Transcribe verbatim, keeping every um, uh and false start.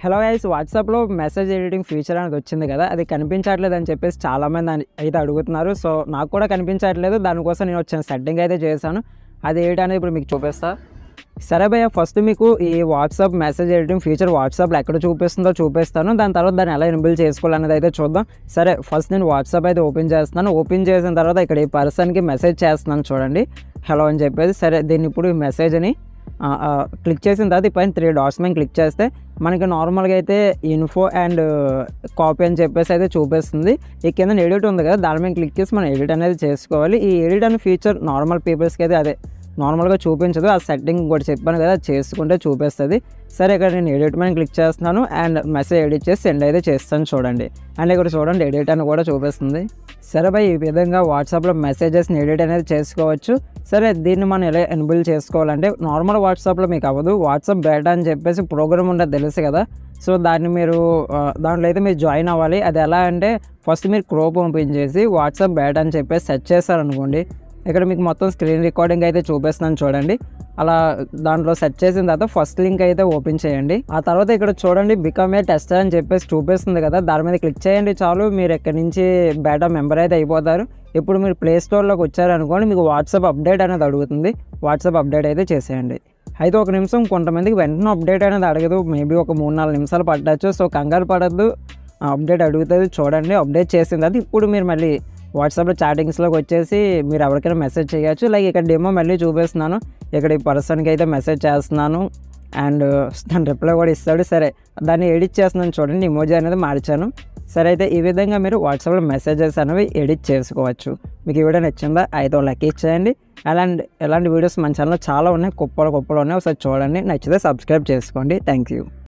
Hello guys, వాట్సాప్లో message editing feature అనేది వచ్చింది కదా, అది కనిపించట్లేదు అని చెప్పేసి చాలామంది అని అయితే అడుగుతున్నారు. సో నాకు కూడా కనిపించట్లేదు. దానికోసం నేను వచ్చిన సెట్టింగ్ అయితే చేశాను. అది ఏంటి అనేది ఇప్పుడు మీకు చూపిస్తా. సరే భయ్య, ఫస్ట్ మీకు ఈ వాట్సాప్ మెసేజ్ ఎడిటింగ్ ఫీచర్ వాట్సాప్లో ఎక్కడ చూపిస్తుందో చూపిస్తాను. దాని తర్వాత దాన్ని ఎలా ఎనేబుల్ చేసుకోవాలనేది అయితే చూద్దాం. సరే, ఫస్ట్ నేను వాట్సాప్ అయితే ఓపెన్ చేస్తున్నాను. ఓపెన్ చేసిన తర్వాత ఇక్కడ ఈ పర్సన్కి మెసేజ్ చేస్తున్నాను చూడండి, హలో అని చెప్పేసి. సరే, దీన్ని ఇప్పుడు ఈ మెసేజ్ని క్లిక్ చేసిన తర్వాత పైన త్రీ డాట్స్ మీద క్లిక్ చేస్తే మనకి నార్మల్గా అయితే ఇన్ఫో అండ్ కాపీ అని చెప్పేసి అయితే చూపిస్తుంది. ఈ కింద ఎడిట్ ఉంది కదా, దాని మీద క్లిక్ చేసి మనం ఎడిట్ అనేది చేసుకోవాలి. ఈ ఎడిట్ అనే ఫీచర్ నార్మల్ పీపుల్స్కి అయితే అదే నార్మల్గా చూపించదు. ఆ సెట్టింగ్ కూడా చెప్పాను కదా, చేసుకుంటే చూపిస్తుంది. సరే, ఇక్కడ నేను ఎడిట్ మీద క్లిక్ చేస్తున్నాను అండ్ మెసేజ్ ఎడిట్ చేసి సెండ్ అయితే చేస్తాను చూడండి. అండ్ ఇక్కడ చూడండి ఎడిట్ అని కూడా చూపిస్తుంది. సరే భయ్, ఈ విధంగా వాట్సాప్లో మెసేజెస్ని ఎడిట్ అనేది చేసుకోవచ్చు. సరే, దీన్ని మనం ఎలా ఎనేబుల్ చేసుకోవాలంటే నార్మల్ వాట్సాప్లో మీకు అవ్వదు. వాట్సాప్ బేటా అని చెప్పేసి ప్రోగ్రామ్ ఉండదు తెలుసు కదా. సో దాన్ని మీరు దాంట్లో అయితే మీరు జాయిన్ అవ్వాలి. అది ఎలా అంటే ఫస్ట్ మీరు క్రోమ్ ఓపెన్ చేసి వాట్సాప్ బేటా అని చెప్పేసి సెర్చ్ చేస్తారనుకోండి, ఇక్కడ మీకు మొత్తం స్క్రీన్ రికార్డింగ్ అయితే చూపిస్తున్నాను చూడండి. అలా దాంట్లో సెర్చ్ చేసిన తర్వాత ఫస్ట్ లింక్ అయితే ఓపెన్ చేయండి. ఆ తర్వాత ఇక్కడ చూడండి బికమ్ ఏ టెస్టర్ అని చెప్పేసి చూపిస్తుంది కదా, దాని మీద క్లిక్ చేయండి చాలు. మీరు ఎక్కడి నుంచి బేటా మెంబర్ అయితే అయిపోతారు. ఇప్పుడు మీరు ప్లే స్టోర్లోకి వచ్చారనుకోండి, మీకు వాట్సాప్ అప్డేట్ అనేది అడుగుతుంది. వాట్సాప్ అప్డేట్ అయితే చేసేయండి. అయితే ఒక నిమిషం, కొంతమందికి వెంటనే అప్డేట్ అనేది అడగదు, మేబీ ఒక మూడు నాలుగు నిమిషాలు పట్టచ్చు. సో కంగారు పడద్దు, అప్డేట్ అడుగుతుంది చూడండి. అప్డేట్ చేసిన తర్వాత ఇప్పుడు మీరు మళ్ళీ వాట్సాప్లో చాటింగ్స్లోకి వచ్చేసి మీరు ఎవరికైనా మెసేజ్ చేయొచ్చు. లైక్ ఇక్కడ డెమో మళ్ళీ చూపిస్తున్నాను. ఇక్కడ ఈ పర్సన్కి అయితే మెసేజ్ చేస్తున్నాను అండ్ దాని రిప్లై కూడా ఇస్తాడు. సరే, దాన్ని ఎడిట్ చేస్తున్నాను చూడండి, ఇమోజీ అనేది మార్చాను. సరే, అయితే ఈ విధంగా మీరు వాట్సాప్లో మెసేజెస్ అనేవి ఎడిట్ చేసుకోవచ్చు. మీకు ఈ వీడియో నచ్చిందా అయితే లైక్ ఇచ్చేయండి. అలాంటి ఎలాంటి వీడియోస్ మన ఛానల్లో చాలా ఉన్నాయి, కుప్పలు కుప్పలు ఉన్నాయి. ఒకసారి చూడండి, నచ్చితే సబ్స్క్రైబ్ చేసుకోండి. Thank you.